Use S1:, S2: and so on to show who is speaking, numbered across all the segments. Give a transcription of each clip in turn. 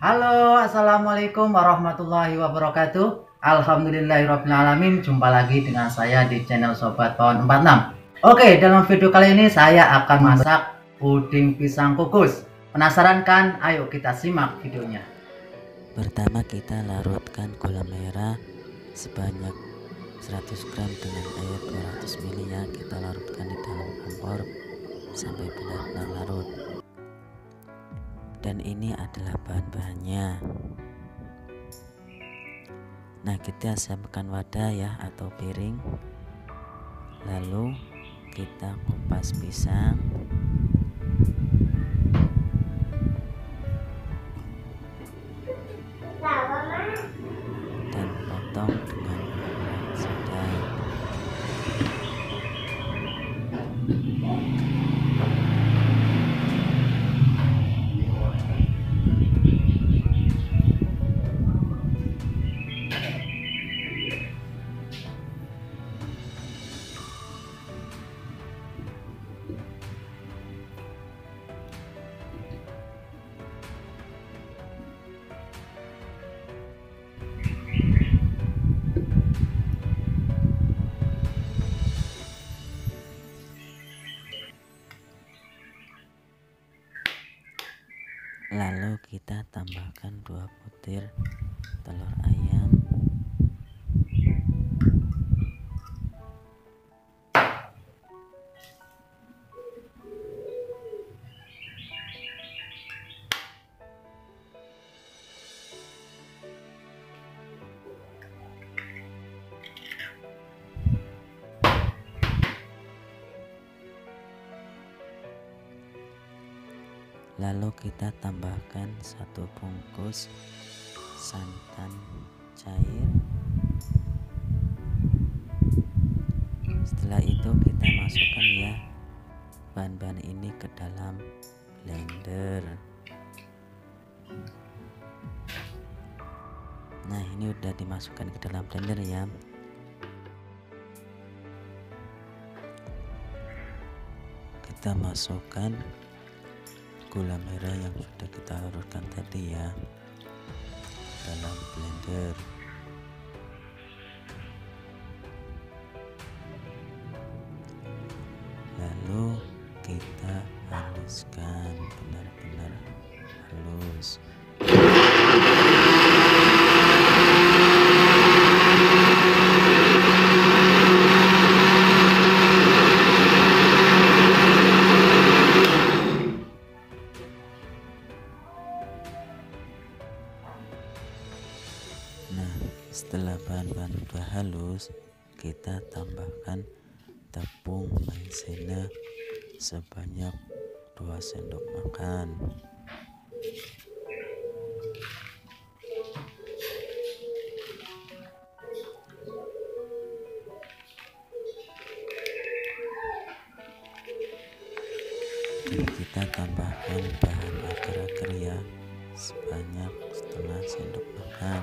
S1: Halo, assalamualaikum warahmatullahi wabarakatuh. Alhamdulillahirrahmanirrahim. Jumpa lagi dengan saya di channel Sobat Pohon 46. Oke, dalam video kali ini saya akan masak puding pisang kukus. Penasaran kan? Ayo kita simak videonya.
S2: Pertama kita larutkan gula merah sebanyak 100 gram dengan air 200 ml ya. Kita larutkan di dalam kompor sampai benar-benar larut. Dan ini adalah bahan-bahannya. Nah, kita siapkan wadah ya atau piring. Lalu kita kupas pisang. Dan potong dengan ukuran sedang. Lalu kita tambahkan 2 butir telur ayam. Lalu kita tambahkan 1 bungkus santan cair. Setelah itu kita masukkan ya bahan-bahan ini ke dalam blender. Nah, ini udah dimasukkan ke dalam blender ya. Kita masukkan gula merah yang sudah kita larutkan tadi ya dalam blender. Lalu kita haluskan benar-benar halus. Nah, setelah bahan-bahan sudah halus, kita tambahkan tepung maizena sebanyak 2 sendok makan. Dan kita tambahkan bahan agar-agar ya sebanyak setengah sendok makan.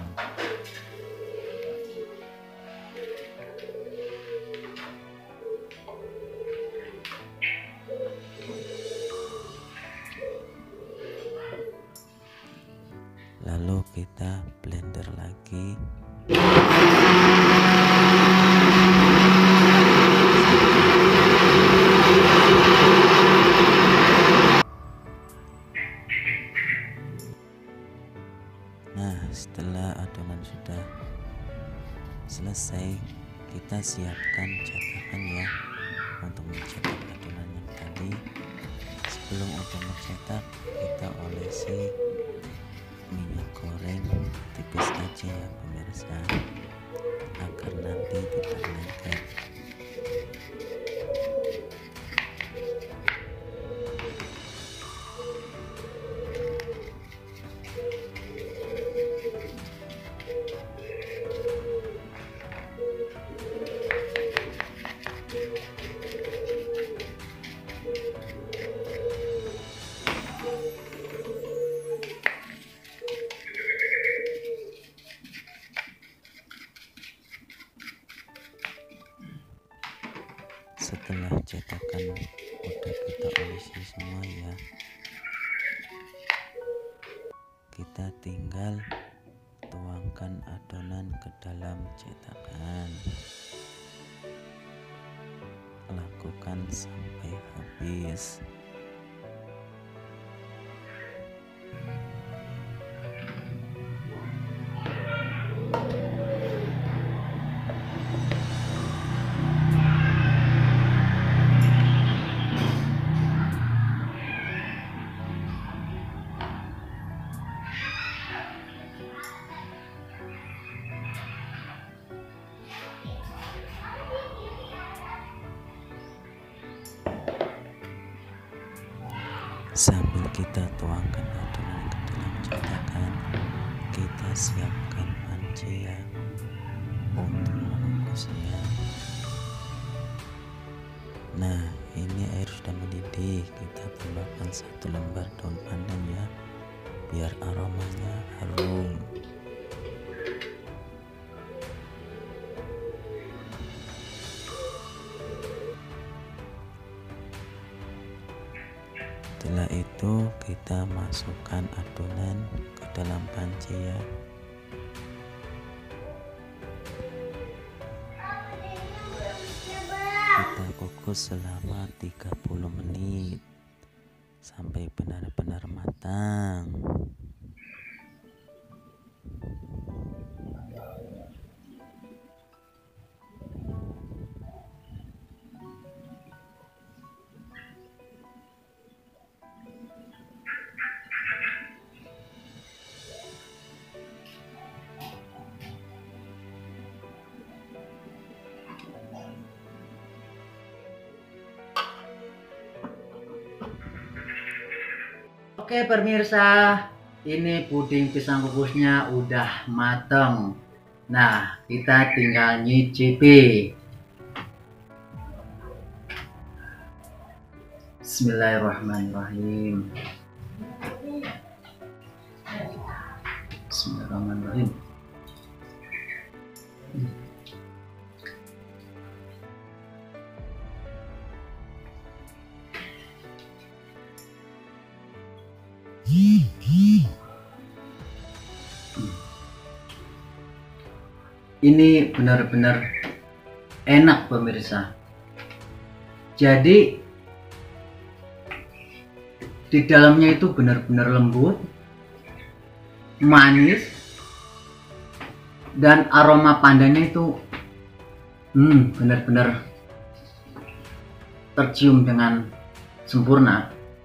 S2: Lalu kita blender lagi. Nah, setelah adonan sudah selesai, kita siapkan cetakan ya untuk mencetak adonan yang tadi. Sebelum untuk mencetak, kita olesi minyak goreng tipis aja ya pemirsa, agar nanti tidak lengket. Setelah cetakan udah kita olesi semua ya, kita kita tinggal tuangkan adonan ke dalam cetakan. Lakukan sampai habis. Sambil kita tuangkan adonan ke dalam cetakan, kita siapkan panci ya untuk mengukusnya. Nah, ini air sudah mendidih. Kita tambahkan 1 lembar daun pandan ya, biar aromanya harum. Setelah itu kita masukkan adonan ke dalam panci ya. Kita kukus selama 30 menit sampai benar-benar matang.
S1: Oke pemirsa, ini puding pisang kukusnya udah mateng. Nah, kita tinggal nyicipi. Bismillahirrahmanirrahim. Bismillahirrahmanirrahim. Ini benar-benar enak pemirsa. Jadi di dalamnya itu benar-benar lembut, manis, dan aroma pandannya itu benar-benar tercium dengan sempurna.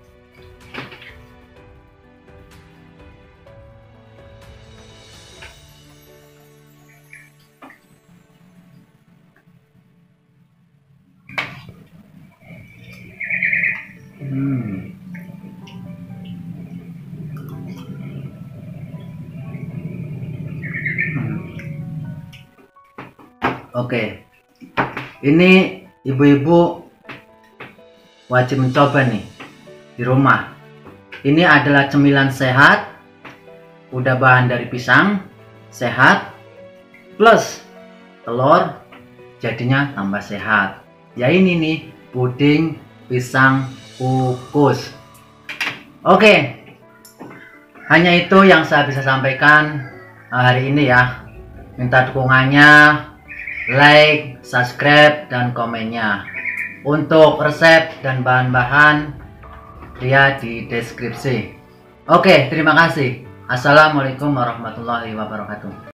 S1: Oke, ini ibu-ibu wajib mencoba nih di rumah. Ini adalah cemilan sehat, udah bahan dari pisang, sehat, plus telur, jadinya tambah sehat. Ya ini nih, puding pisang kukus. Oke, hanya itu yang saya bisa sampaikan hari ini ya. Minta dukungannya, like, subscribe, dan komennya. Untuk resep dan bahan-bahan lihat di deskripsi. Oke, terima kasih. Assalamualaikum warahmatullahi wabarakatuh.